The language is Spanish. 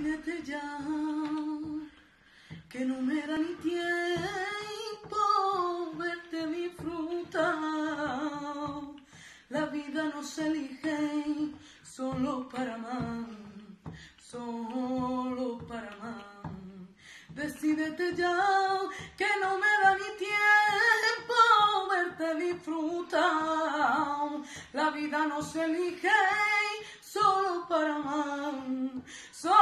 Decídete ya, que no me da ni tiempo verte disfrutar. La vida no se elige solo para amar, solo para amar. Decídete ya, que no me da ni tiempo verte disfrutar. La vida no se elige solo para amar, solo